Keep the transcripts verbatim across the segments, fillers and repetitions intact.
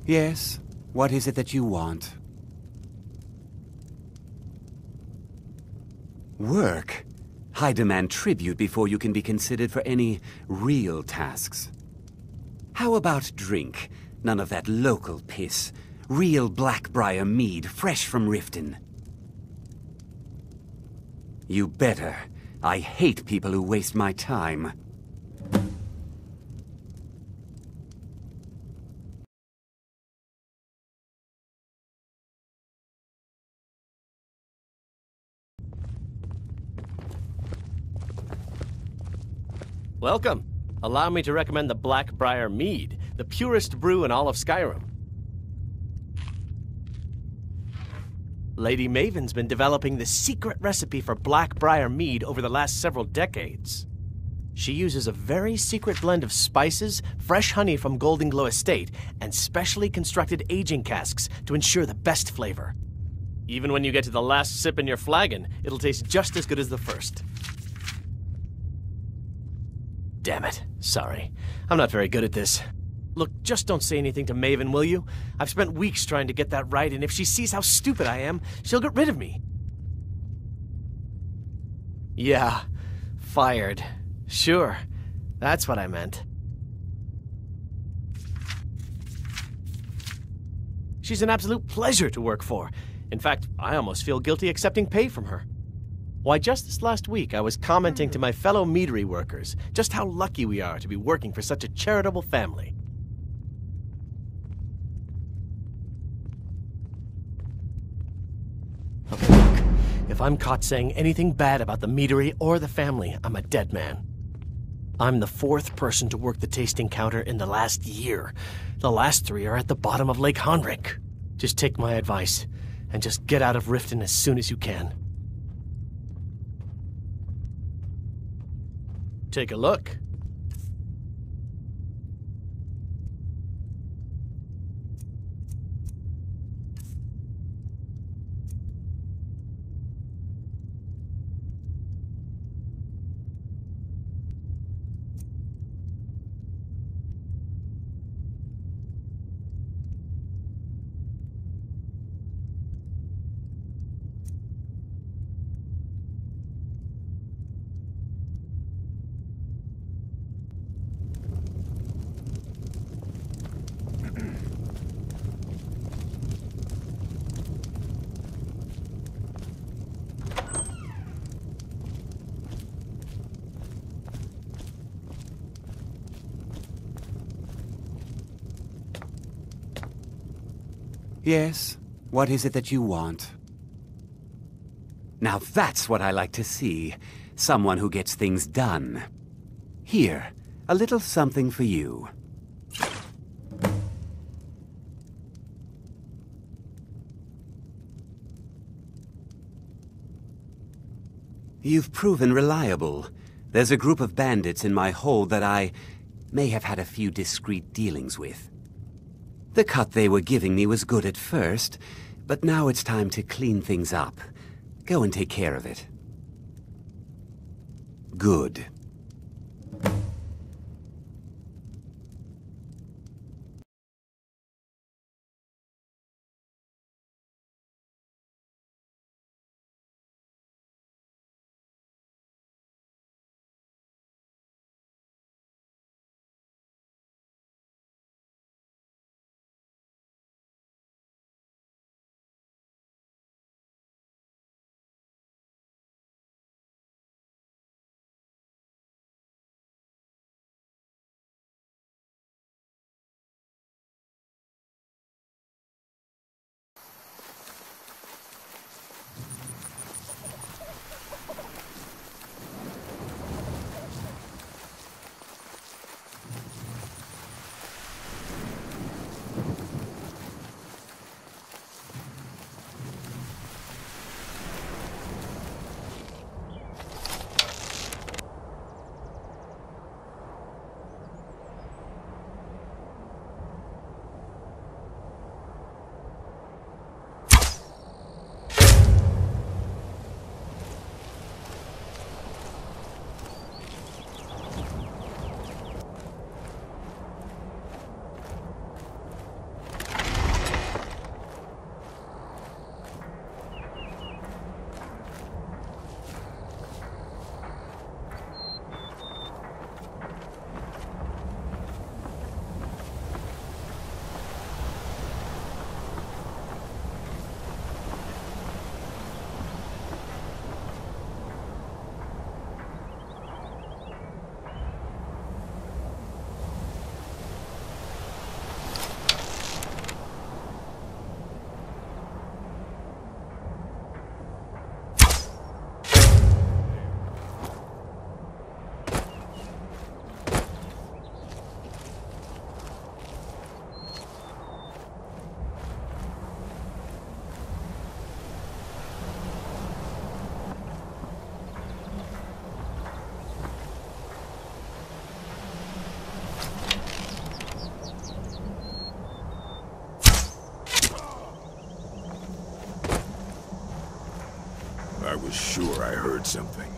Yes? What is it that you want? Work? I demand tribute before you can be considered for any real tasks. How about drink? None of that local piss. Real Blackbriar mead, fresh from Riften. You better. I hate people who waste my time. Welcome. Allow me to recommend the Blackbriar Mead, the purest brew in all of Skyrim. Lady Maven's been developing the secret recipe for Blackbriar Mead over the last several decades. She uses a very secret blend of spices, fresh honey from Golden Glow Estate, and specially constructed aging casks to ensure the best flavor. Even when you get to the last sip in your flagon, it'll taste just as good as the first. Damn it. Sorry. I'm not very good at this. Look, just don't say anything to Maven, will you? I've spent weeks trying to get that right, and if she sees how stupid I am, she'll get rid of me. Yeah. Fired. Sure. That's what I meant. She's an absolute pleasure to work for. In fact, I almost feel guilty accepting pay from her. Why, just this last week, I was commenting to my fellow meadery workers just how lucky we are to be working for such a charitable family. Okay, look, if I'm caught saying anything bad about the meadery or the family, I'm a dead man. I'm the fourth person to work the tasting counter in the last year. The last three are at the bottom of Lake Honrick. Just take my advice, and just get out of Riften as soon as you can. Take a look. Yes? What is it that you want? Now that's what I like to see. Someone who gets things done. Here, a little something for you. You've proven reliable. There's a group of bandits in my hold that I may have had a few discreet dealings with. The cut they were giving me was good at first, but now it's time to clean things up. Go and take care of it. Good. I was sure I heard something.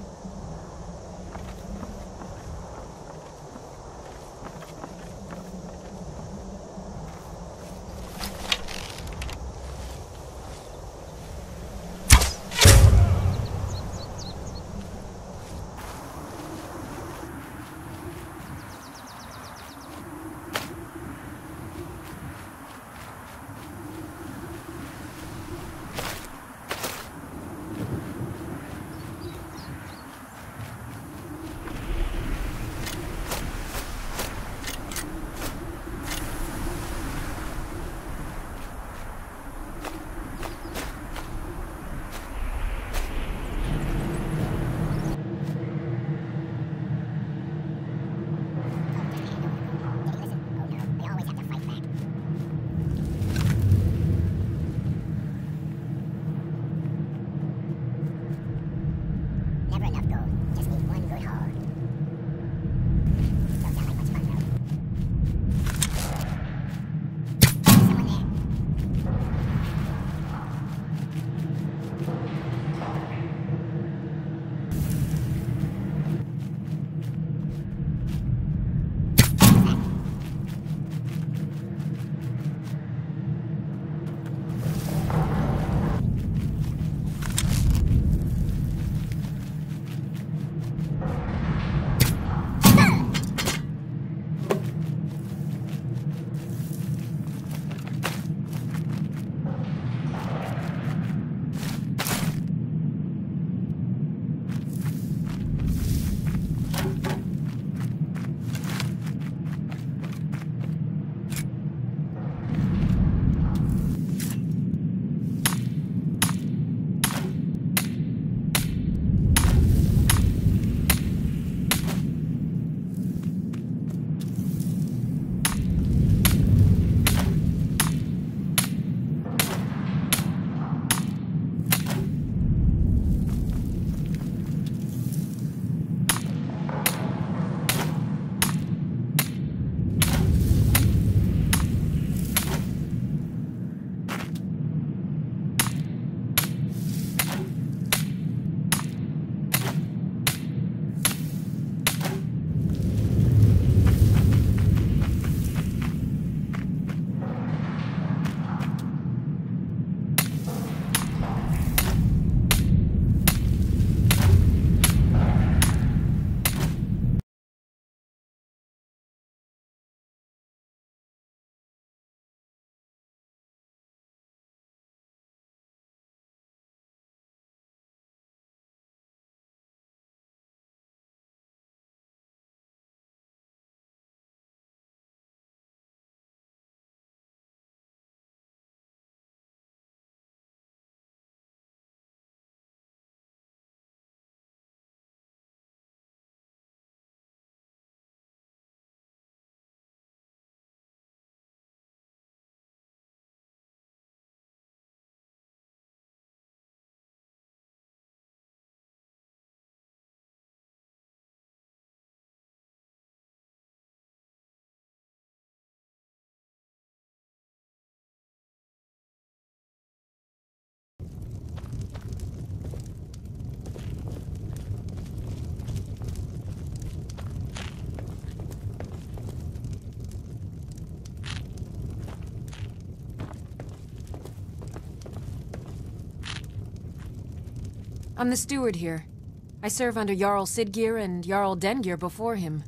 I'm the steward here. I serve under Jarl Sidggeir and Jarl Dengeir before him.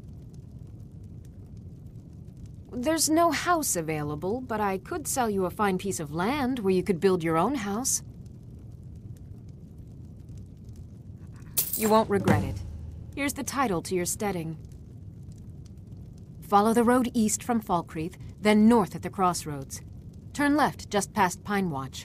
There's no house available, but I could sell you a fine piece of land where you could build your own house. You won't regret it. Here's the title to your steading. Follow the road east from Falkreath, then north at the crossroads. Turn left just past Pine Watch.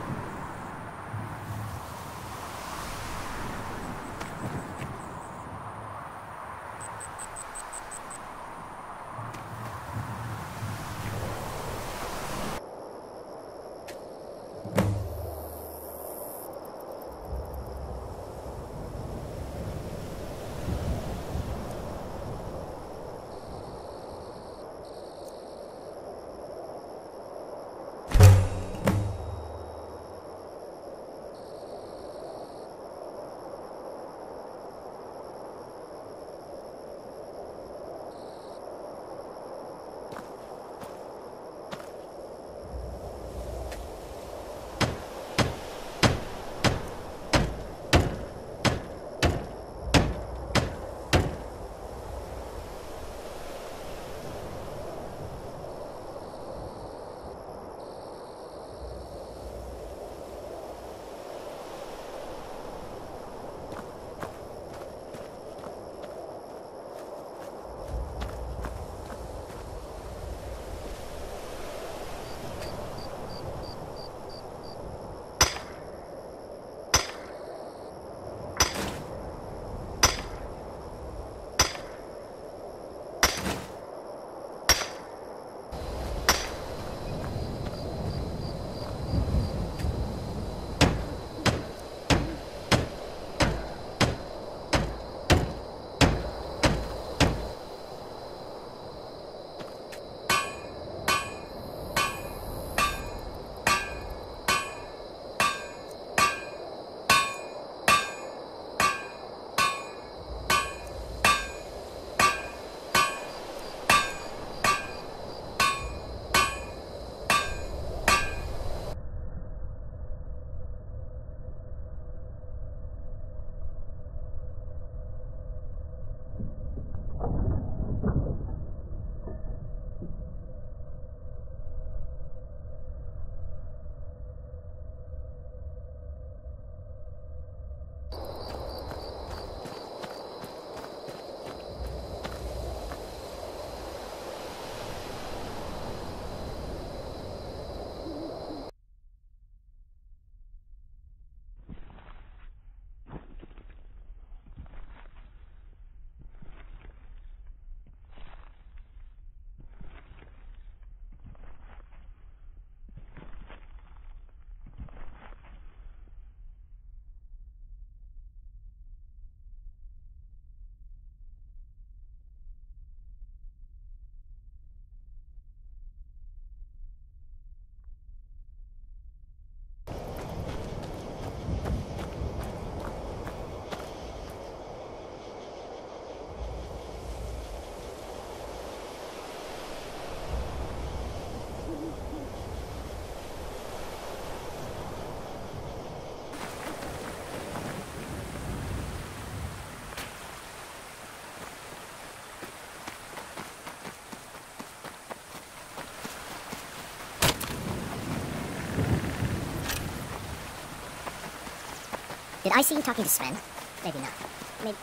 Did I see you talking to Sven? Maybe not. Maybe...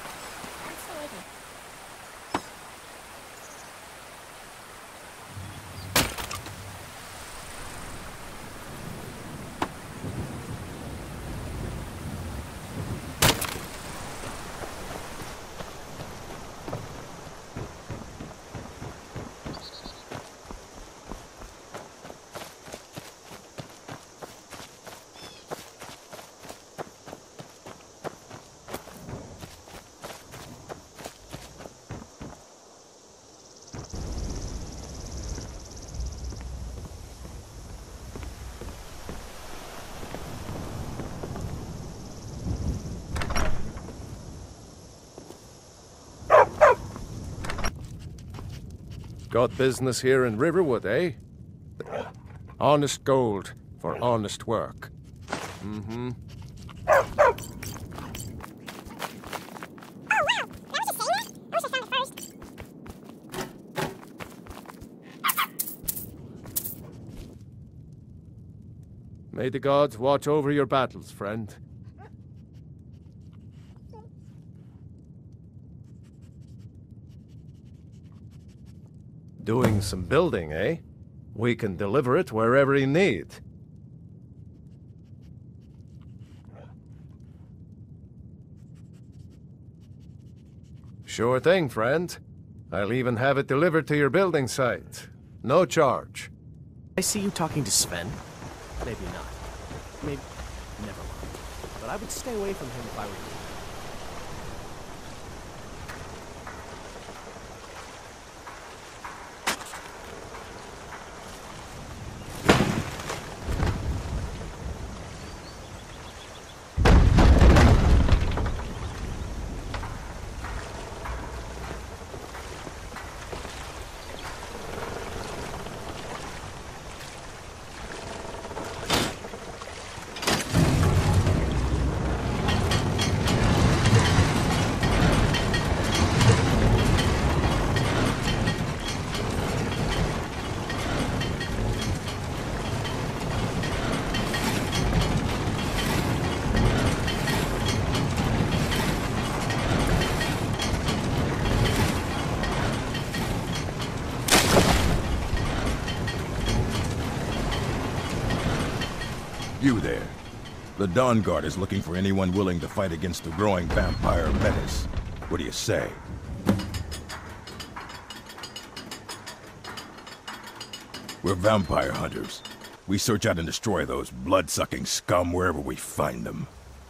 I'm still waiting. Got business here in Riverwood, eh? Honest gold for honest work. Mm-hmm. May the gods watch over your battles, friend. Doing some building, eh? We can deliver it wherever you need. Sure thing, friend. I'll even have it delivered to your building site. No charge. I see you talking to Sven. Maybe not. Maybe... never mind. But I would stay away from him if I were you. You there. The Dawn Guard is looking for anyone willing to fight against the growing vampire menace. What do you say? We're vampire hunters. We search out and destroy those blood-sucking scum wherever we find them.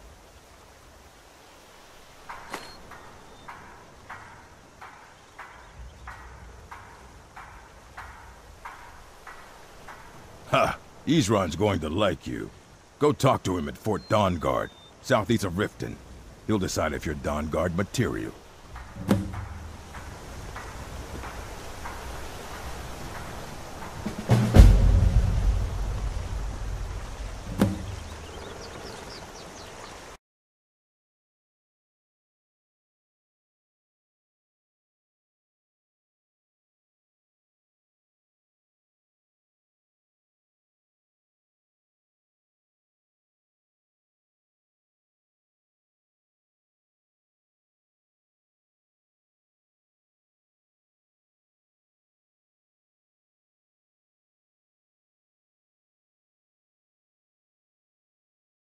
Ha! Isran's going to like you. Go talk to him at Fort Dawnguard, southeast of Riften. He'll decide if you're Dawnguard material.